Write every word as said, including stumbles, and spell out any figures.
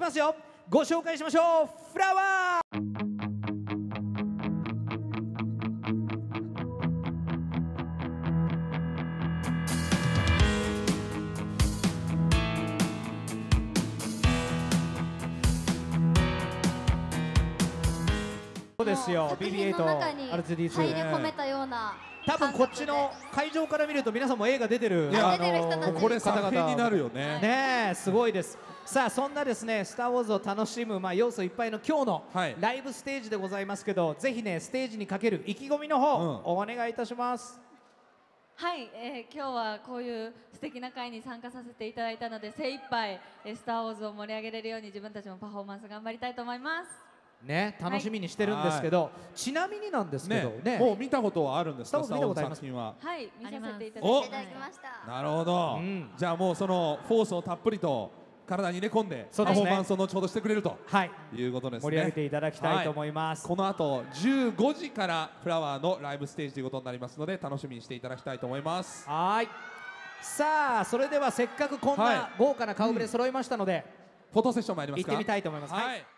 ますよ。ご紹介しましょう。フラワー。そうですよ。 作ビービーエイ品ト、 の中にアールツーディーツー入り込めたような多分こっちの会場から見ると皆さんも映画出てる、 いや出てる人たちこれ作品になるよね。 ねえ、すごいです。さあそんなですね、スター・ウォーズを楽しむ、まあ、要素いっぱいの今日のはいライブステージでございますけど、ぜひねステージにかける意気込みの方、 うんお願いいたします。 はい、えー、今日はこういう素敵な会に参加させていただいたので、精一杯えースター・ウォーズを盛り上げれるように自分たちもパフォーマンス頑張りたいと思います。 ね、楽しみにしてるんですけど、ちなみになんですけどね、 ね、 もう見たことはあるんですか、 スターウォーズ見たことありますスターウォーズ作品は。 はい、見させていたおだいただきました。 なるほど、 うんじゃあもうそのフォースをたっぷりと体に入れ込んでパそうですねフォーマンスを後ほどしてくれるとはい、 いうことですね。 盛り上げていただきたいと思います。 この後じゅうごじからフラワーのライブステージということになりますので、楽しみにしていただきたいと思います。 はーい。さあそれではせっかくこんはいな豪華な顔ぶれ揃いましたので、 フォトセッション参りますか。 行ってみたいと思います。はいはい